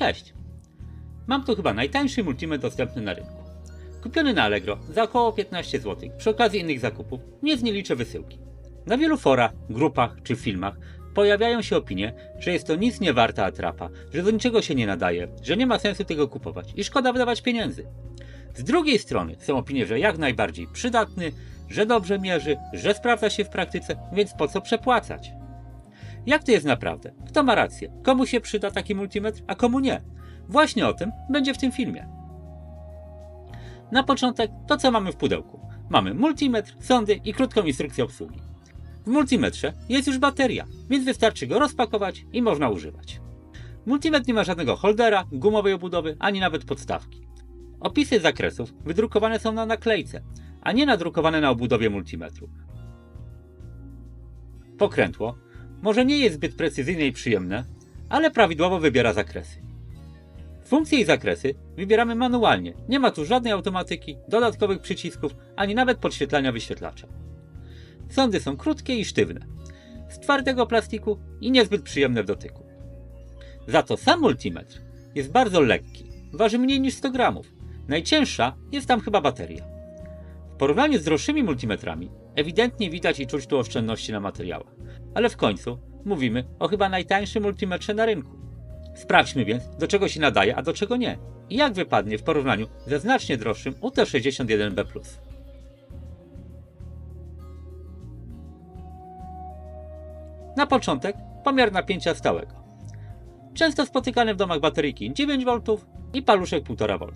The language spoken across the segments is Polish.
Cześć! Mam tu chyba najtańszy multimetr dostępny na rynku. Kupiony na Allegro za około 15 zł, przy okazji innych zakupów, nie liczę wysyłki. Na wielu forach, grupach czy filmach pojawiają się opinie, że jest to nic nie warta atrapa, że do niczego się nie nadaje, że nie ma sensu tego kupować i szkoda wydawać pieniędzy. Z drugiej strony są opinie, że jak najbardziej przydatny, że dobrze mierzy, że sprawdza się w praktyce, więc po co przepłacać? Jak to jest naprawdę? Kto ma rację? Komu się przyda taki multimetr, a komu nie? Właśnie o tym będzie w tym filmie. Na początek to, co mamy w pudełku. Mamy multimetr, sondy i krótką instrukcję obsługi. W multimetrze jest już bateria, więc wystarczy go rozpakować i można używać. Multimetr nie ma żadnego holdera, gumowej obudowy, ani nawet podstawki. Opisy zakresów wydrukowane są na naklejce, a nie nadrukowane na obudowie multimetru. Pokrętło może nie jest zbyt precyzyjne i przyjemne, ale prawidłowo wybiera zakresy. Funkcje i zakresy wybieramy manualnie, nie ma tu żadnej automatyki, dodatkowych przycisków, ani nawet podświetlania wyświetlacza. Sondy są krótkie i sztywne, z twardego plastiku i niezbyt przyjemne w dotyku. Za to sam multimetr jest bardzo lekki, waży mniej niż 100 gramów. Najcięższa jest tam chyba bateria. W porównaniu z droższymi multimetrami ewidentnie widać i czuć tu oszczędności na materiałach, ale w końcu mówimy o chyba najtańszym multimetrze na rynku. Sprawdźmy więc, do czego się nadaje, a do czego nie i jak wypadnie w porównaniu ze znacznie droższym UT61B+. Na początek pomiar napięcia stałego. Często spotykany w domach bateryjki 9V i paluszek 1,5V.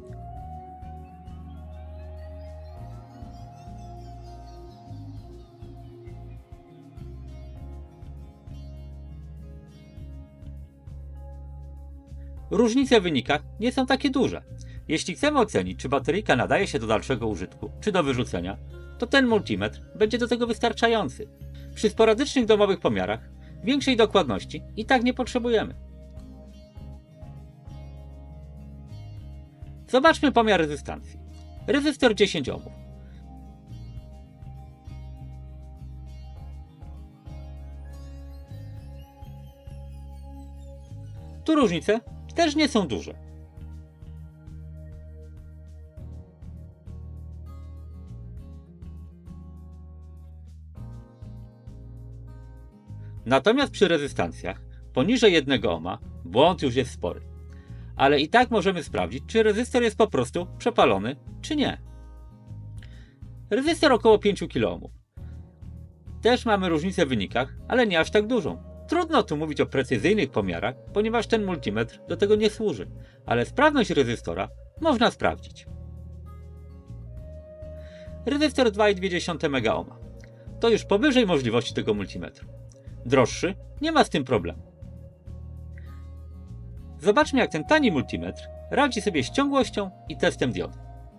Różnice w wynikach nie są takie duże. Jeśli chcemy ocenić, czy bateryjka nadaje się do dalszego użytku, czy do wyrzucenia, to ten multimetr będzie do tego wystarczający. Przy sporadycznych domowych pomiarach większej dokładności i tak nie potrzebujemy. Zobaczmy pomiar rezystancji. Rezystor 10 ohmów. Tu różnice też nie są duże. Natomiast przy rezystancjach poniżej 1 ohma błąd już jest spory. Ale i tak możemy sprawdzić, czy rezystor jest po prostu przepalony, czy nie. Rezystor około 5 kΩ. Też mamy różnicę w wynikach, ale nie aż tak dużą. Trudno tu mówić o precyzyjnych pomiarach, ponieważ ten multimetr do tego nie służy, ale sprawność rezystora można sprawdzić. Rezystor 2,2 MΩ. To już powyżej możliwości tego multimetru. Droższy nie ma z tym problemu. Zobaczmy, jak ten tani multimetr radzi sobie z ciągłością i testem diody.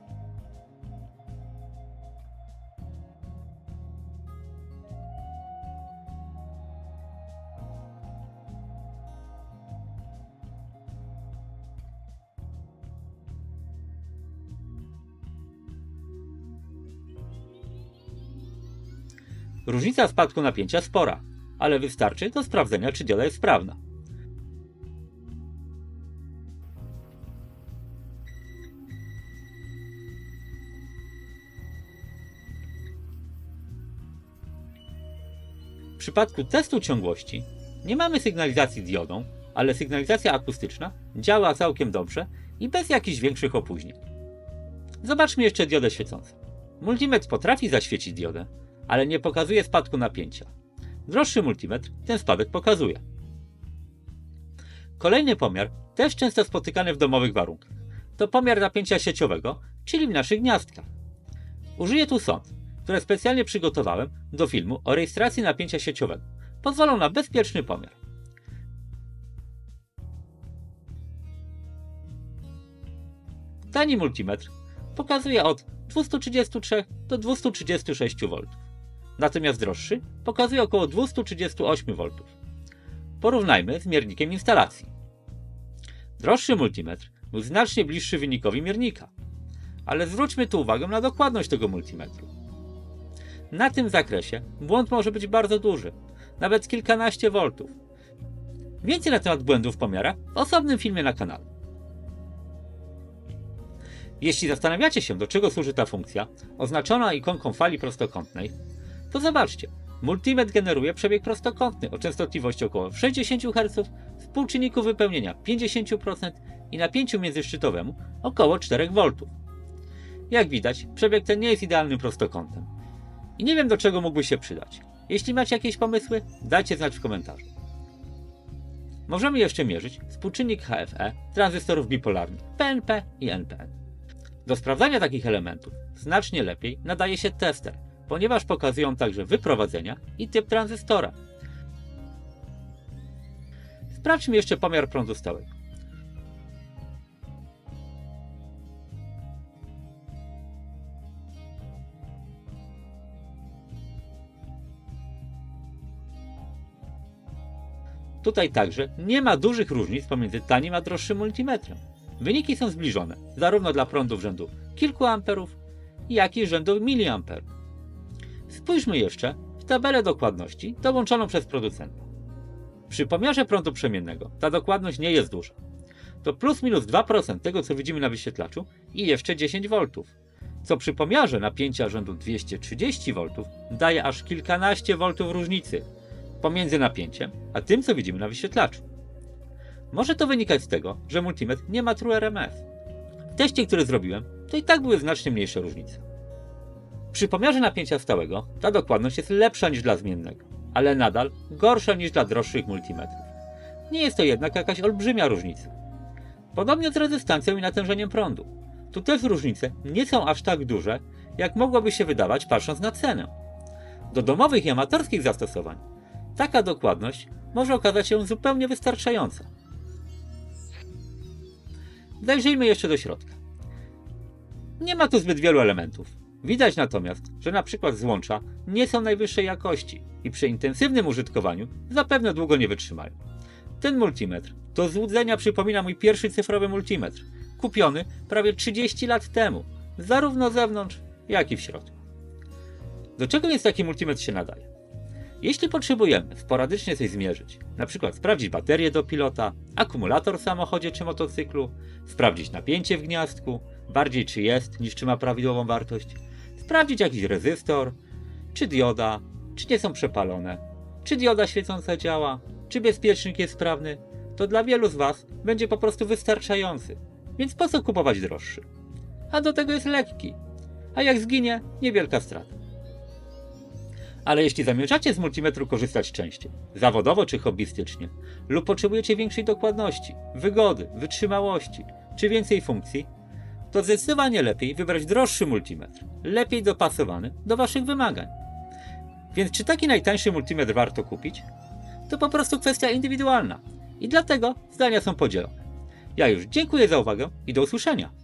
Różnica spadku napięcia spora, ale wystarczy do sprawdzenia, czy dioda jest sprawna. W przypadku testu ciągłości nie mamy sygnalizacji diodą, ale sygnalizacja akustyczna działa całkiem dobrze i bez jakichś większych opóźnień. Zobaczmy jeszcze diodę świecącą. Multimetr potrafi zaświecić diodę, ale nie pokazuje spadku napięcia. Droższy multimetr ten spadek pokazuje. Kolejny pomiar, też często spotykany w domowych warunkach, to pomiar napięcia sieciowego, czyli w naszych gniazdkach. Użyję tu sond, które specjalnie przygotowałem do filmu o rejestracji napięcia sieciowego. Pozwolą na bezpieczny pomiar. Tani multimetr pokazuje od 233 do 236 V. Natomiast droższy pokazuje około 238 V. Porównajmy z miernikiem instalacji. Droższy multimetr był znacznie bliższy wynikowi miernika, ale zwróćmy tu uwagę na dokładność tego multimetru. Na tym zakresie błąd może być bardzo duży, nawet kilkanaście voltów. Więcej na temat błędów w pomiarach w osobnym filmie na kanale. Jeśli zastanawiacie się, do czego służy ta funkcja, oznaczona ikonką fali prostokątnej, to zobaczcie. Multimetr generuje przebieg prostokątny o częstotliwości około 60 Hz, współczynniku wypełnienia 50% i napięciu międzyszczytowemu około 4 V. Jak widać, przebieg ten nie jest idealnym prostokątem. I nie wiem, do czego mógłby się przydać. Jeśli macie jakieś pomysły, dajcie znać w komentarzu. Możemy jeszcze mierzyć współczynnik HFE tranzystorów bipolarnych PNP i NPN. Do sprawdzania takich elementów znacznie lepiej nadaje się tester, ponieważ pokazują także wyprowadzenia i typ tranzystora. Sprawdźmy jeszcze pomiar prądu stałego. Tutaj także nie ma dużych różnic pomiędzy tanim a droższym multimetrem. Wyniki są zbliżone, zarówno dla prądów rzędu kilku amperów, jak i rzędu miliamperów. Spójrzmy jeszcze w tabelę dokładności dołączoną przez producenta. Przy pomiarze prądu przemiennego ta dokładność nie jest duża. To plus minus 2% tego, co widzimy na wyświetlaczu i jeszcze 10 V, co przy pomiarze napięcia rzędu 230 V daje aż kilkanaście V różnicy pomiędzy napięciem a tym, co widzimy na wyświetlaczu. Może to wynikać z tego, że multimetr nie ma True RMS. W teście, który zrobiłem, to i tak były znacznie mniejsze różnice. Przy pomiarze napięcia stałego ta dokładność jest lepsza niż dla zmiennego, ale nadal gorsza niż dla droższych multimetrów. Nie jest to jednak jakaś olbrzymia różnica. Podobnie z rezystancją i natężeniem prądu. Tu też różnice nie są aż tak duże, jak mogłoby się wydawać, patrząc na cenę. Do domowych i amatorskich zastosowań taka dokładność może okazać się zupełnie wystarczająca. Zajrzyjmy jeszcze do środka. Nie ma tu zbyt wielu elementów. Widać natomiast, że np. złącza nie są najwyższej jakości i przy intensywnym użytkowaniu zapewne długo nie wytrzymają. Ten multimetr do złudzenia przypomina mój pierwszy cyfrowy multimetr, kupiony prawie 30 lat temu, zarówno z zewnątrz, jak i w środku. Do czego więc taki multimetr się nadaje? Jeśli potrzebujemy sporadycznie coś zmierzyć, np. sprawdzić baterię do pilota, akumulator w samochodzie czy motocyklu, sprawdzić napięcie w gniazdku, bardziej czy jest niż czy ma prawidłową wartość, sprawdzić jakiś rezystor, czy dioda, czy nie są przepalone, czy dioda świecąca działa, czy bezpiecznik jest sprawny, to dla wielu z Was będzie po prostu wystarczający, więc po co kupować droższy? A do tego jest lekki, a jak zginie, niewielka strata. Ale jeśli zamierzacie z multimetru korzystać częściej, zawodowo czy hobbystycznie, lub potrzebujecie większej dokładności, wygody, wytrzymałości czy więcej funkcji, to zdecydowanie lepiej wybrać droższy multimetr, lepiej dopasowany do Waszych wymagań. Więc czy taki najtańszy multimetr warto kupić? To po prostu kwestia indywidualna i dlatego zdania są podzielone. Ja już dziękuję za uwagę i do usłyszenia.